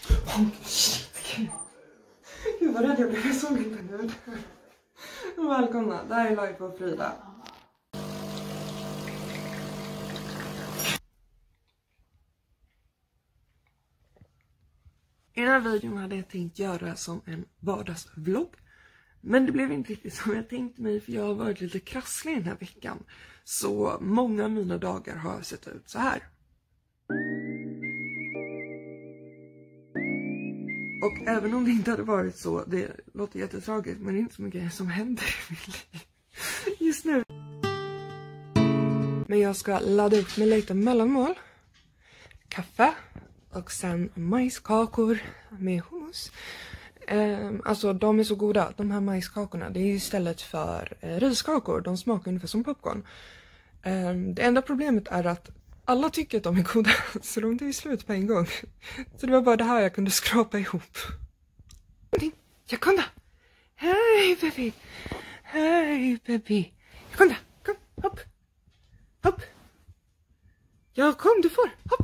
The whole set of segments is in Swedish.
Oh, shit. Gud vad rädd jag blev, jag såg inte nu. Välkomna, det här är live på Frida. I den här videon hade jag tänkt göra som en vardagsvlogg. Men det blev inte riktigt som jag tänkt mig, för jag har varit lite krasslig den här veckan. Så många av mina dagar har sett ut så här. Och även om det inte hade varit så, det låter jättetragiskt, men det är inte så mycket som händer i mitt liv just nu. Men jag ska ladda upp med lite mellanmål. Kaffe och sen majskakor med hummus. Alltså de är så goda, de här majskakorna. Det är istället för riskakor, de smakar ungefär som popcorn. Det enda problemet är att alla tycker att de är goda, så de tar slut på en gång. Så det var bara det här jag kunde skrapa ihop. Jag kom då! Hej baby! Hej baby! Jag kom då! Kom, hopp! Hopp! Ja, kom, du får! Hopp!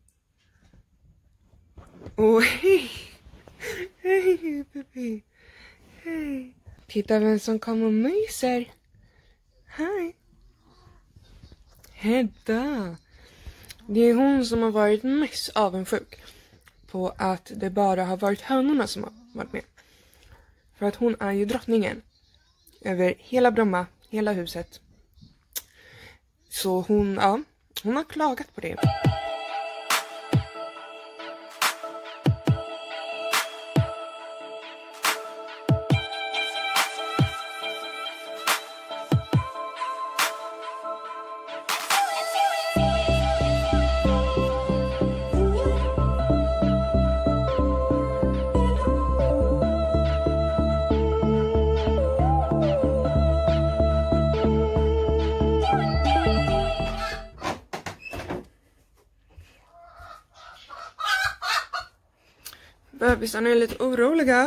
Åh, hej! Hej baby! Hej! Titta vem som kommer och myser! Hej! Hedda! Det är hon som har varit mest avundsjuk på att det bara har varit hönorna som har varit med. För att hon är ju drottningen över hela Bromma, hela huset. Så hon har klagat på det. Bebisarna är lite oroliga.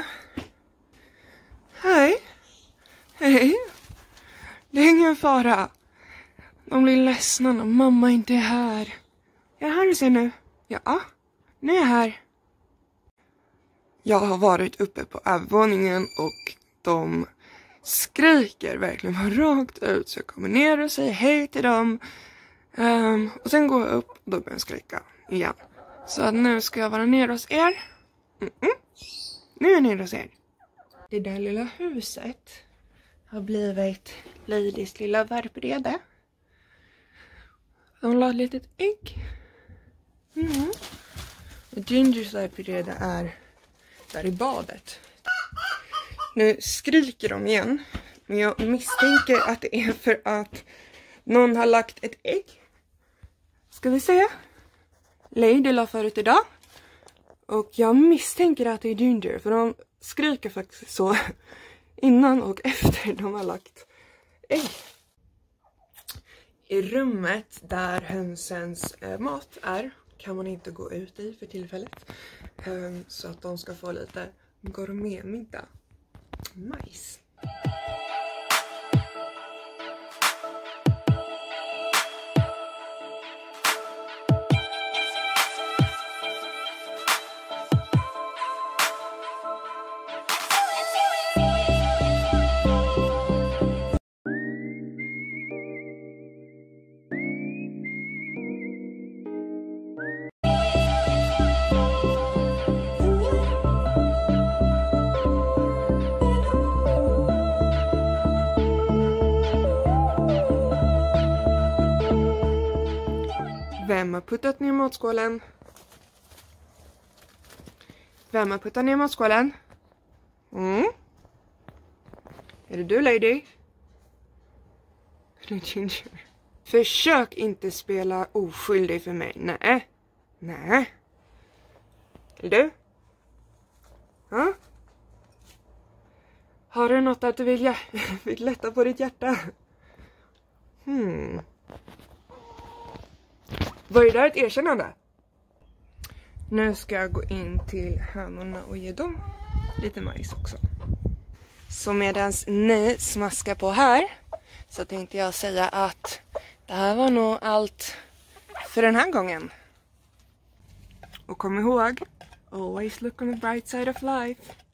Hej. Hej. Det är ingen fara. De blir ledsna när mamma inte är här. Jag är här och ser nu. Ja, nu är jag här. Jag har varit uppe på övervåningen och de skriker verkligen rakt ut. Så jag kommer ner och säger hej till dem. Och sen går jag upp och då börjar jag skrika igen. Så att nu ska jag vara nere hos er. Nu är jag nere hos er. Det där lilla huset har blivit Ladys lilla värprede. De la ett litet ägg. Och Gingers värprede är där i badet. Nu skriker de igen. Men jag misstänker att det är för att någon har lagt ett ägg. Ska vi se. Lady la förut idag. Och jag misstänker att det är Ginger, för de skriker faktiskt så innan och efter de har lagt ägg. I rummet där hönsens mat är kan man inte gå ut i för tillfället. Så att de ska få lite gourmetmiddag. Majs. Vem har puttat ner matskålen? Vem har puttat ner matskålen? Är det du, Lady? Ginger. Försök inte spela oskyldig för mig. Nej. Nej. Är du? Ja? Har du något att du vill lätta på ditt hjärta? Var det där ett erkännande? Nu ska jag gå in till hönorna och ge dem lite majs också. Så medans ni smaskar på här så tänkte jag säga att det här var nog allt för den här gången. Och kom ihåg, Always look on the bright side of life.